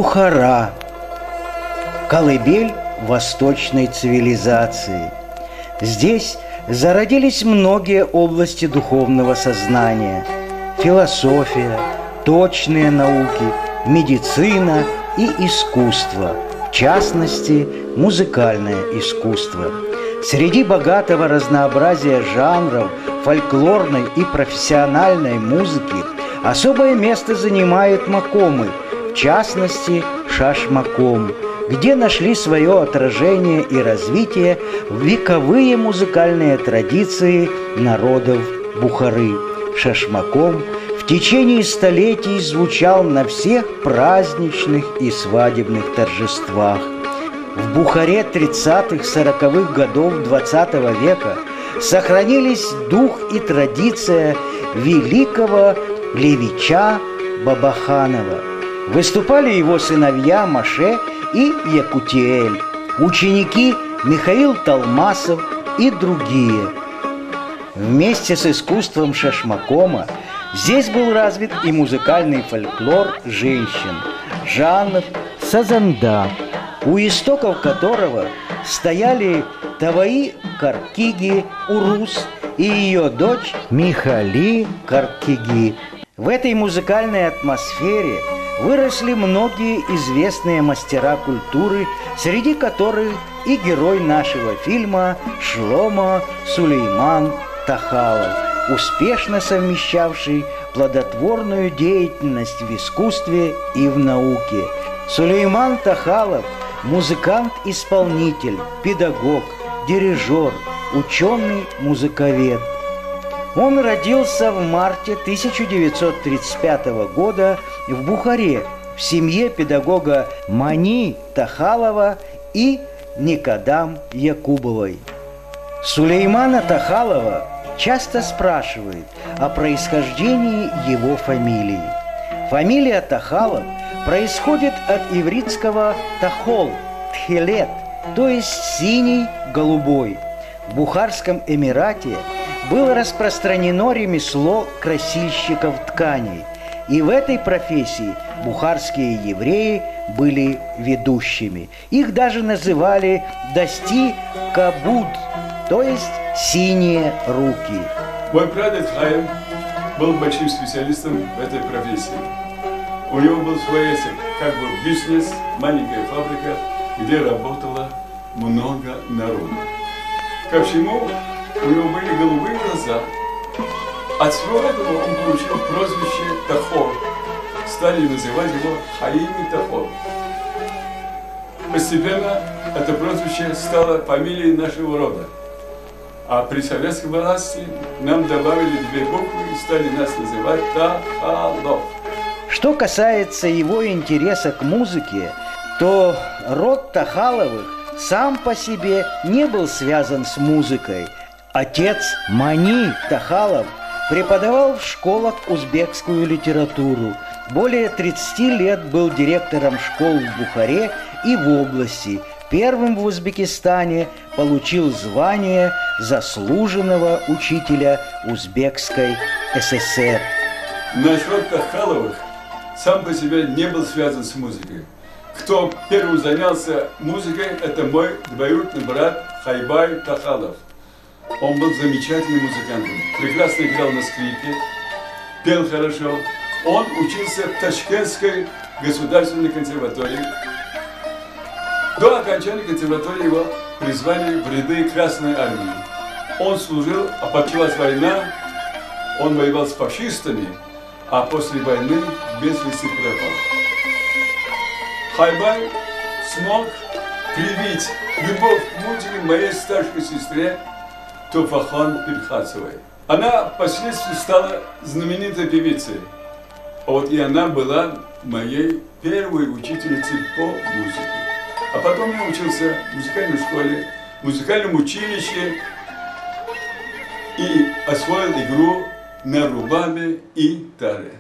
Бухара – колыбель восточной цивилизации. Здесь зародились многие области духовного сознания – философия, точные науки, медицина и искусство, в частности, музыкальное искусство. Среди богатого разнообразия жанров фольклорной и профессиональной музыки особое место занимает макомы, в частности, шашмаком, где нашли свое отражение и развитие вековые музыкальные традиции народов Бухары. Шашмаком в течение столетий звучал на всех праздничных и свадебных торжествах. В Бухаре 30-40-х годов XX века сохранились дух и традиция великого Левича Бабаханова. Выступали его сыновья Маше и Якутиэль, ученики Михаил Талмасов и другие. Вместе с искусством шашмакома здесь был развит и музыкальный фольклор женщин, жанр сазанда, у истоков которого стояли Таваи Каркиги Урус и ее дочь Михали Каркиги. В этой музыкальной атмосфере выросли многие известные мастера культуры, среди которых и герой нашего фильма Шломо Сулейман Тахалов, успешно совмещавший плодотворную деятельность в искусстве и в науке. Сулейман Тахалов – музыкант-исполнитель, педагог, дирижер, ученый-музыковед. Он родился в марте 1935 года в Бухаре в семье педагога Мани Тахалова и Никадам Якубовой. Сулеймана Тахалова часто спрашивают о происхождении его фамилии. Фамилия Тахалов происходит от ивритского «тахол» – «тхелет», то есть «синий, голубой». В Бухарском Эмирате было распространено ремесло красильщиков тканей, и в этой профессии бухарские евреи были ведущими. Их даже называли «дасти кабуд», то есть «синие руки». Мой прадед Хаим был большим специалистом в этой профессии. У него был свой как бы бизнес, маленькая фабрика, где работало много народу. Ко всему, у него были голубые глаза. От всего этого он получил прозвище Тахор. Стали называть его Хаими Тахор. Постепенно это прозвище стало фамилией нашего рода. А при советской власти нам добавили две буквы и стали нас называть Тахалов. Что касается его интереса к музыке, то род Тахаловых сам по себе не был связан с музыкой. Отец Мани Тахалов преподавал в школах узбекскую литературу. Более 30 лет был директором школ в Бухаре и в области. Первым в Узбекистане получил звание заслуженного учителя Узбекской ССР. Наш род Тахаловых сам по себе не был связан с музыкой. Кто первым занялся музыкой, это мой двоюродный брат Хайбай Тахалов. Он был замечательным музыкантом, прекрасно играл на скрипке, пел хорошо. Он учился в Ташкентской государственной консерватории. До окончания консерватории его призвали в ряды Красной армии. Он служил, а началась война, он воевал с фашистами, а после войны без вести пропал. Хайбай смог привить любовь к музыке моей старшей сестре Туфахан Пирхасовой. Она впоследствии стала знаменитой певицей. Вот и она была моей первой учительницей по музыке. А потом я учился в музыкальной школе, в музыкальном училище и освоил игру на рубабе и таре.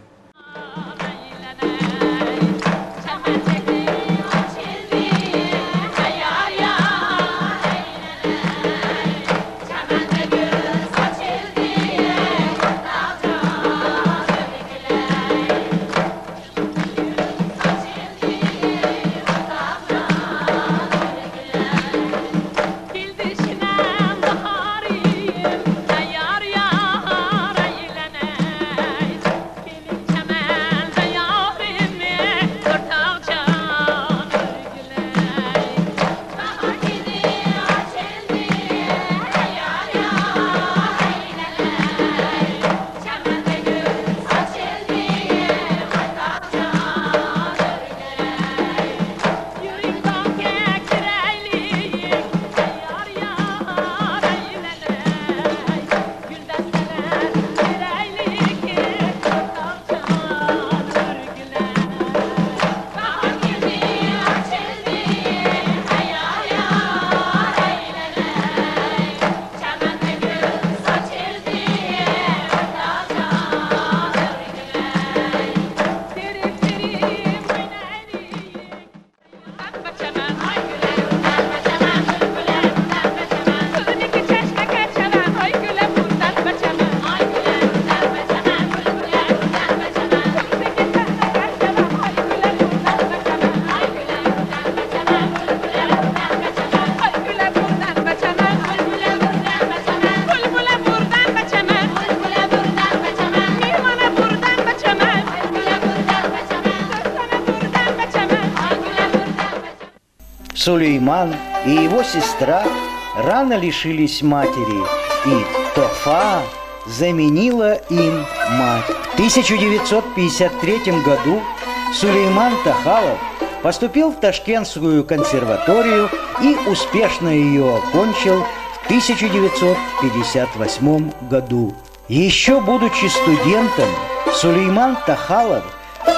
Сулейман и его сестра рано лишились матери, и Тофа заменила им мать. В 1953 году Сулейман Тахалов поступил в Ташкентскую консерваторию и успешно ее окончил в 1958 году. Еще будучи студентом, Сулейман Тахалов в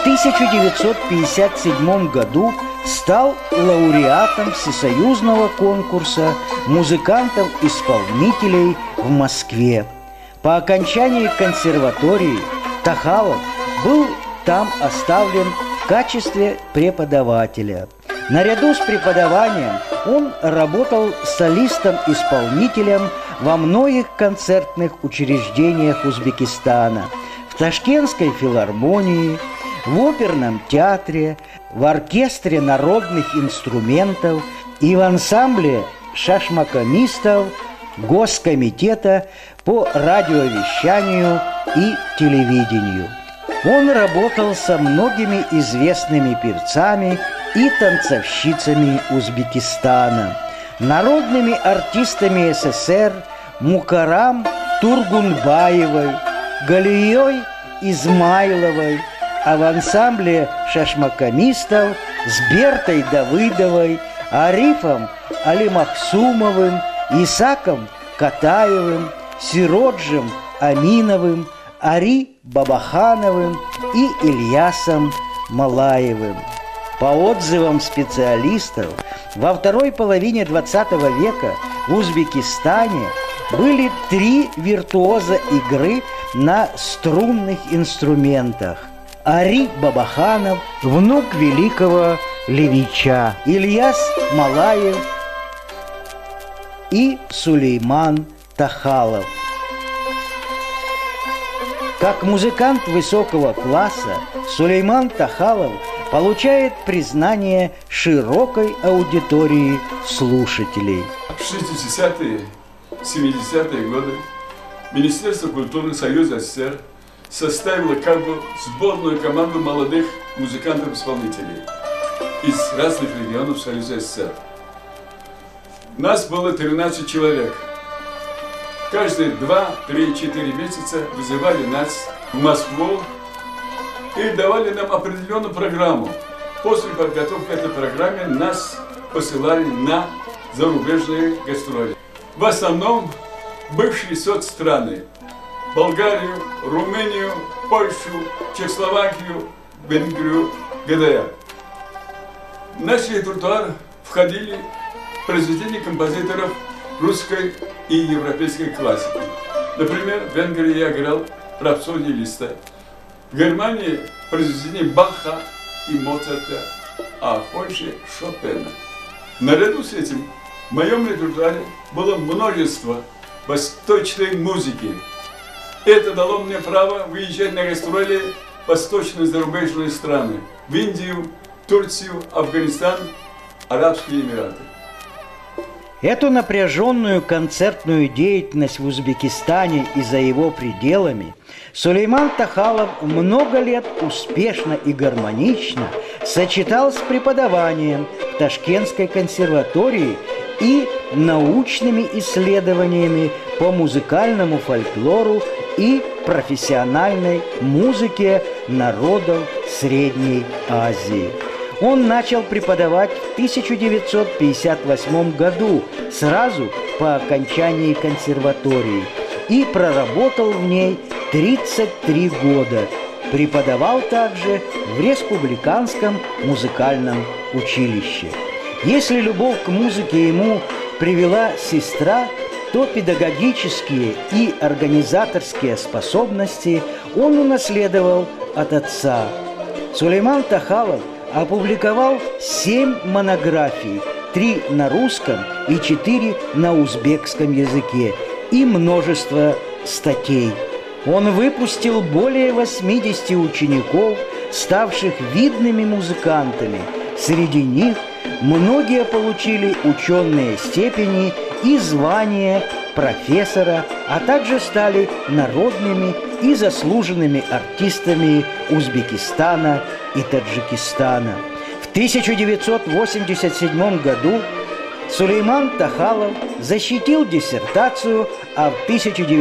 1957 году стал лауреатом всесоюзного конкурса музыкантов-исполнителей в Москве. По окончании консерватории Тахалов был там оставлен в качестве преподавателя. Наряду с преподаванием он работал солистом-исполнителем во многих концертных учреждениях Узбекистана, в Ташкентской филармонии, в оперном театре, в оркестре народных инструментов и в ансамбле шашмаконистов Госкомитета по радиовещанию и телевидению. Он работал со многими известными певцами и танцовщицами Узбекистана, народными артистами СССР Мукарам Тургунбаевой, Галией Измайловой, а в ансамбле шашмаконистов с Бертой Давыдовой, Арифом Алимахсумовым, Исаком Катаевым, Сироджем Аминовым, Ари Бабахановым и Ильясом Малаевым. По отзывам специалистов, во второй половине XX века в Узбекистане были 3 виртуоза игры на струнных инструментах. Ари Бабаханов, внук великого Левича, Ильяс Малаев и Сулейман Тахалов. Как музыкант высокого класса, Сулейман Тахалов получает признание широкой аудитории слушателей. В 60-е, 70-е годы Министерство культуры Союза СССР составило как бы сборную команду молодых музыкантов-исполнителей из разных регионов Союза СССР. Нас было 13 человек. Каждые 2, 3, 4 месяца вызывали нас в Москву и давали нам определенную программу. После подготовки этой программы нас посылали на зарубежные гастроли. В основном бывшие соцстраны: Болгарию, Румынию, Польшу, Чехословакию, Венгрию, ГДР. В наш репертуар входили произведения композиторов русской и европейской классики. Например, в Венгрии я играл рапсодию Листа. В Германии произведения Баха и Моцарта, а в Польше Шопена. Наряду с этим в моем репертуаре было множество восточной музыки. Это дало мне право выезжать на гастроли в восточные зарубежные страны: в Индию, Турцию, Афганистан, Арабские Эмираты. Эту напряженную концертную деятельность в Узбекистане и за его пределами Сулейман Тахалов много лет успешно и гармонично сочетал с преподаванием в Ташкентской консерватории и научными исследованиями по музыкальному фольклору и профессиональной музыке народов Средней Азии. Он начал преподавать в 1958 году, сразу по окончании консерватории, и проработал в ней 33 года. Преподавал также в Республиканском музыкальном училище. Если любовь к музыке ему привела сестра, то педагогические и организаторские способности он унаследовал от отца. Сулейман Тахалов опубликовал 7 монографий, 3 на русском и 4 на узбекском языке, и множество статей. Он выпустил более 80 учеников, ставших видными музыкантами. Среди них многие получили ученые степени и звание профессора, а также стали народными и заслуженными артистами Узбекистана и Таджикистана. В В 1987 году Сулейман Тахалов защитил диссертацию, а в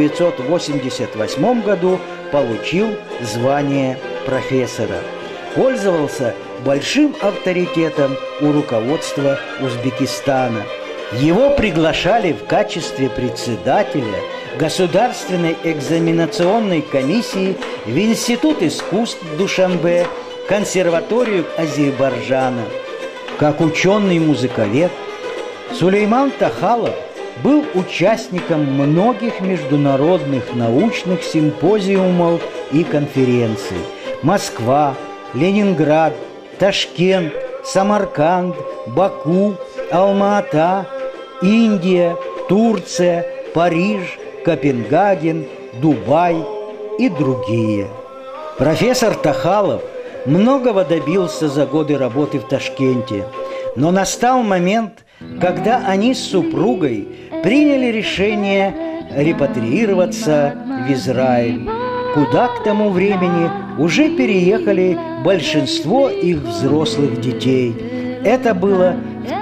1988 году получил звание профессора. Пользовался большим авторитетом у руководства Узбекистана. Его приглашали в качестве председателя Государственной экзаменационной комиссии в Институт искусств Душанбе, консерваторию Азербайджана. Как ученый-музыковед, Сулейман Тахалов был участником многих международных научных симпозиумов и конференций. Москва, Ленинград, Ташкент, Самарканд, Баку, Алма-Ата, Индия, Турция, Париж, Копенгаген, Дубай и другие. Профессор Тахалов многого добился за годы работы в Ташкенте, но настал момент, когда они с супругой приняли решение репатриироваться в Израиль, куда к тому времени уже переехали большинство их взрослых детей. Это было в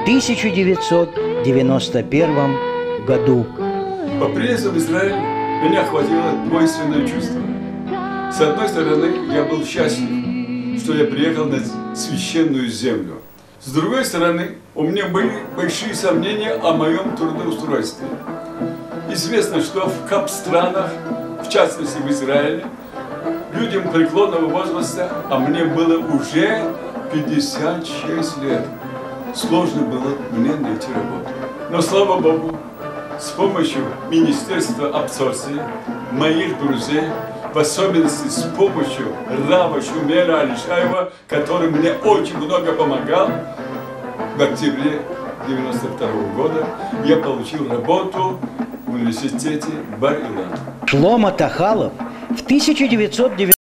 1991 году. По приезду в Израиль меня охватило двойственное чувство. С одной стороны, я был счастлив, что я приехал на священную землю. С другой стороны, у меня были большие сомнения о моем трудоустройстве. Известно, что в кап-странах, в частности в Израиле, людям преклонного возраста, а мне было уже 56 лет, сложно было мне найти работу. Но, слава Богу, с помощью Министерства абсорбции, моих друзей, в особенности с помощью Рава Шумера Алишаева, который мне очень много помогал, в октябре 1992 года я получил работу в университете Бар-Илан. Шломо Тахалов в 1990